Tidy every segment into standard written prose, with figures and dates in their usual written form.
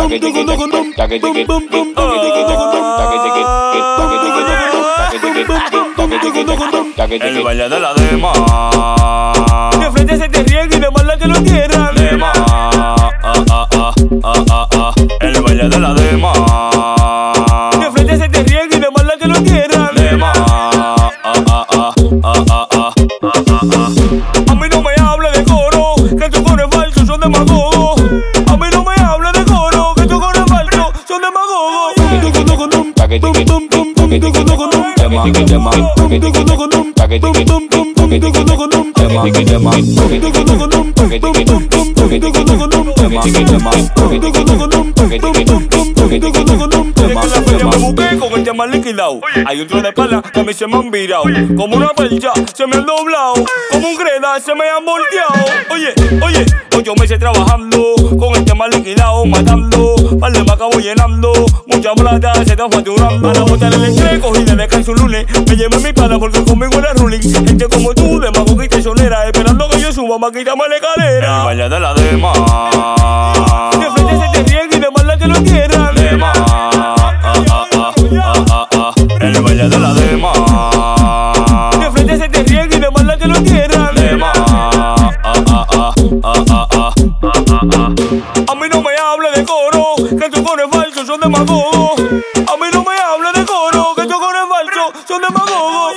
El baile de la dema. De frente se te riega y de mala te lo tierran. Dema. El baile de la dema. De frente se te riega y de mala te lo tierran. Dema. A mí no me hable de coro, que tu coro es falso, son demagogos. A mí no me hable de coro, que tu coro es falso, son demagogos. Me busqué con el tema liquidado. Hay otro de espalda que a mí se me han virado. Como una percha se me han doblado. Como un greda se me han volteado. Oye, 8 meses trabajando con el tema liquidado, matando. Vale, me acabo llenando. Mucha plata se está facturando. A la bota del estrés cogí de descanso un lunes. Me llevé mi pana porque conmigo era ruling. Gente como tú, demagoga y tesonera, esperando que yo suba pa' quitarme la escalera. El baile de la dema. De frente se te riega y de mala te lo tierran. Dema. El baile de la dema. De frente se te riega y de mala te lo tierran. Dema. A mí no me hable de coro, que tu coro es falso, son demagogos. A mí no me hable de coro, que tu coro es falso, son demagogos.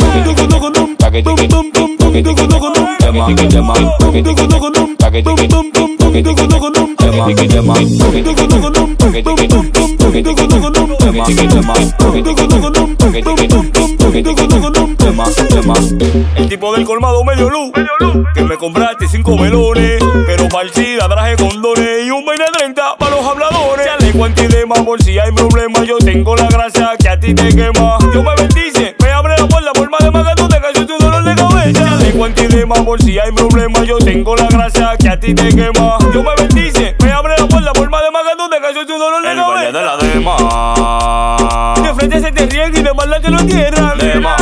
El tipo del colmado medio luz, que me compraste 5 melones, pero para el SIDA traje condones y un 20-30 para los habladores. Ya le cuento y demás, por si hay problemas, yo tengo la grasa que a ti te quema. Dios me bendice, me abre la puerta por más de más que tú te calles tu dolor de cabeza. Ya le cuento y demás, por si hay problemas, yo tengo la grasa que a ti te quema. Dios me bendice, me abre la puerta por más de más que tú te calles tu dolor de El baile cabeza. de la dema. De frente se te riega y de mala te lo tierran. Dema.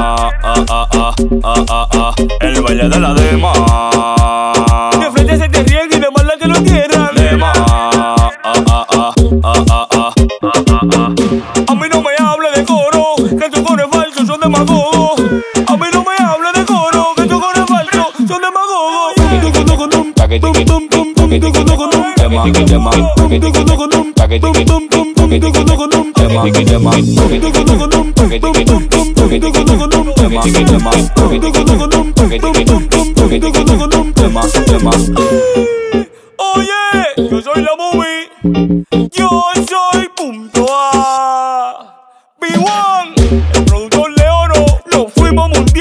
El baile de la dema. De frente se te riega y de mala te lo tierran. Dema. A mí no me hable de coro, que tu coro es falso, son demagogos. A mí no me hable de coro, que tu coro es falso, son demagogos. Oye, yo soy la movie, yo soy punto A. B1, el productor de oro, lo fuimos mundial.